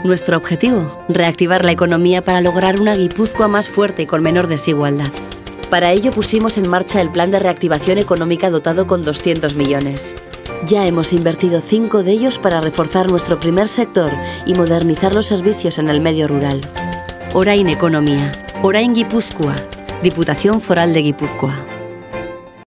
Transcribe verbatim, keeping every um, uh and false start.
Nuestro objetivo, reactivar la economía para lograr una Guipúzcoa más fuerte y con menor desigualdad. Para ello pusimos en marcha el Plan de Reactivación Económica dotado con doscientos millones. Ya hemos invertido cinco de ellos para reforzar nuestro primer sector y modernizar los servicios en el medio rural. Orain Economía, Orain Guipúzcoa, Diputación Foral de Guipúzcoa.